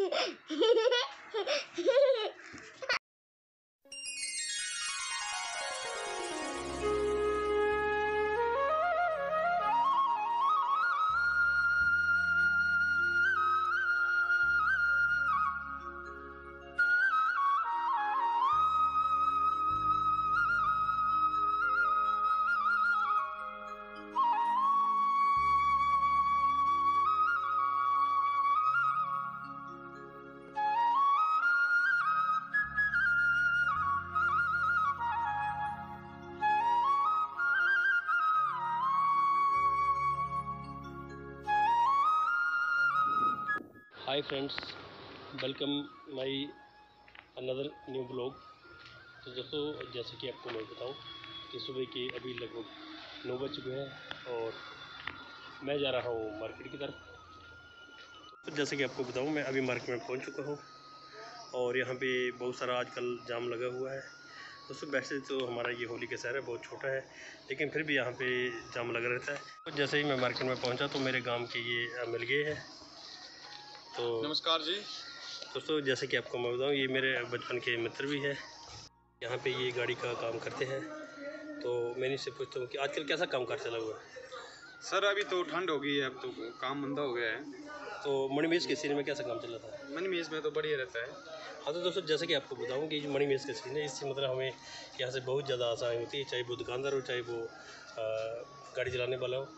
Hi friends, welcome my another new blog. तो दोस्तों, जैसे कि आपको मैं बताऊं कि सुबह के अभी लगभग 9 बज चुके हैं और मैं जा रहा हूं मार्केट की तरफ। तो जैसे कि आपको बताऊं, मैं अभी मार्केट में पहुंच चुका हूं और यहां पे बहुत सारा आजकल जाम लगा हुआ है। दोस्तों, वैसे तो हमारा ये होली का शहर है, बहुत छोटा है, लेकिन फिर भी यहाँ पे जाम लगा रहता है। तो जैसे ही मैं मार्केट में पहुँचा तो मेरे गाँव के ये मिल गए हैं। तो नमस्कार जी दोस्तों, जैसे कि आपको मैं बताऊँ, ये मेरे बचपन के मित्र भी है। यहाँ पे ये गाड़ी का काम करते हैं। तो मैं इनसे पूछता हूँ कि आजकल कैसा काम कार चला हुआ है। सर, अभी तो ठंड हो गई है, अब तो काम मंदा हो गया है। तो मणिमेश के सीन में कैसा काम चल रहा था? मणिमेश में तो बढ़िया रहता है। हाँ, तो दोस्तों, जैसे कि आपको बताऊँ कि मणिमेश का सीन है, इससे मतलब हमें यहाँ से बहुत ज़्यादा आसानी होती है, चाहे वो दुकानदार हो, चाहे वो गाड़ी चलाने वाला हो।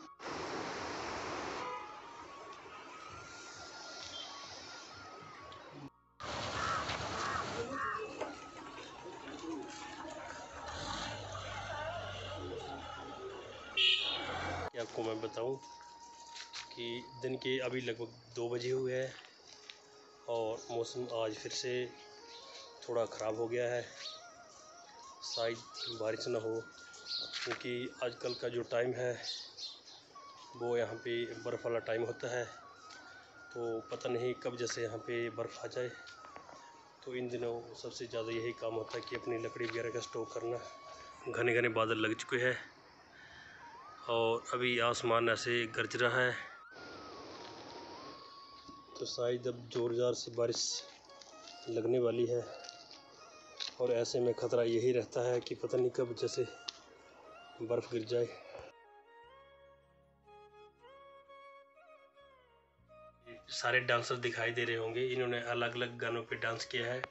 आपको मैं बताऊं कि दिन के अभी लगभग 2 बजे हुए हैं और मौसम आज फिर से थोड़ा ख़राब हो गया है। शायद बारिश ना हो, क्योंकि आजकल का जो टाइम है वो यहाँ पे बर्फ़ वाला टाइम होता है। तो पता नहीं कब जैसे यहाँ पे बर्फ़ आ जाए। तो इन दिनों सबसे ज़्यादा यही काम होता है कि अपनी लकड़ी वगैरह का स्टॉक करना। घने घने बादल लग चुके हैं और अभी आसमान ऐसे गरज रहा है, तो शायद अब ज़ोरदार से बारिश लगने वाली है। और ऐसे में ख़तरा यही रहता है कि पता नहीं कब जैसे बर्फ़ गिर जाए। सारे डांसर दिखाई दे रहे होंगे, इन्होंने अलग अलग गानों पे डांस किया है।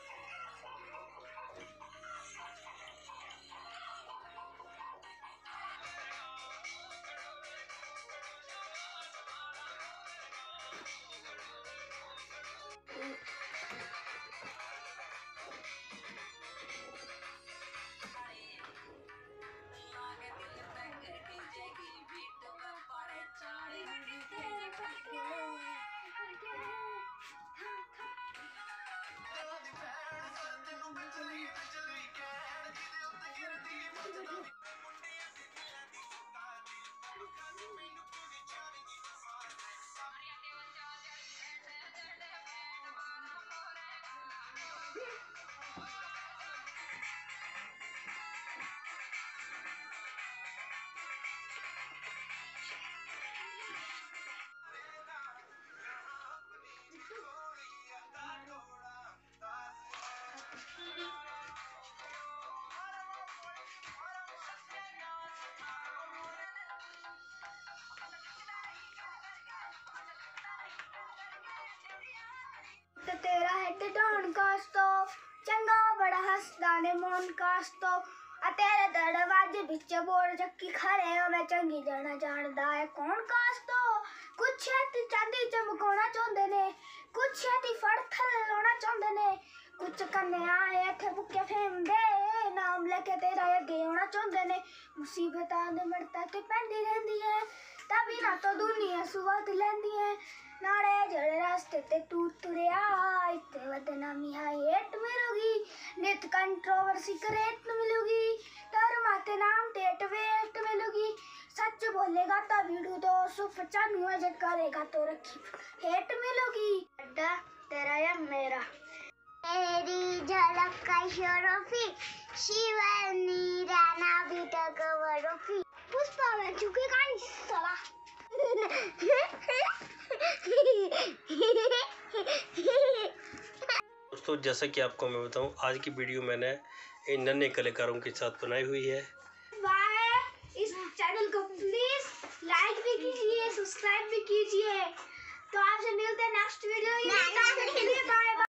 ਤੇ ਤੇਰਾ ਹੈਡ ਢਾਣ ਕਾਸਤੋ ਚੰਗਾ ਬੜਾ ਹੱਸਦਾ ਨੇ ਮੋਨ ਕਾਸਤੋ ਆ ਤੇਰੇ ਦਰਵਾਜ਼ੇ ਵਿੱਚ ਬੋਰ ਚੱਕੀ ਖੜੇ ਹੋ ਮੈਂ ਚੰਗੀ ਜਾਣਾ ਜਾਣਦਾ ਹੈ ਕੌਣ ਕਾਸਤੋ ਕੁਛ ਛੇਤੀ ਚਾਂਦੀ ਚਮਕਾਉਣਾ ਚਾਹੁੰਦੇ ਨੇ ਕੁਛ ਛੇਤੀ ਫੜ ਥੱਲੇ ਲਾਉਣਾ ਚਾਹੁੰਦੇ ਨੇ ਕੁਛ ਕੰਨੇ ਆਏ ਇੱਥੇ ਭੁੱਕੇ ਫੇਮਦੇ ਨਾਮ ਲੈ ਕੇ ਤੇਰਾ ਅੱਗੇ ਆਉਣਾ ਚਾਹੁੰਦੇ ਨੇ ਮੁਸੀਬਤਾਂ ਦੇ ਮੜਤਾ ਤੇ ਪੈਂਦੀ ਰਹਿੰਦੀ ਹੈ ਤभी ना तो दुनिया सुवत लेंदी है नाड़े जड़े रास्ते ते तू तुरिया इतने बदनामी हेट मिलूगी नित कंट्रोवर्सी करेट मिलूगी तर माते नाम टेट वेट मिलूगी सच बोलेगा तो वीडियो 295 जब करेगा तो रखी हेट मिलूगी अड्डा तेरा या मेरा तेरी झलक का शोरोफी शिवानी राणा भी तक वरोफी पुष्पा में चुके कानी साला दोस्तों जैसा कि आपको मैं बताऊं, आज की वीडियो मैंने इन नन्हे कलाकारों के साथ बनाई हुई है। इस चैनल को प्लीज लाइक भी कीजिए, सब्सक्राइब भी कीजिए। तो आपसे मिलते हैं नेक्स्ट वीडियो में। Bye bye.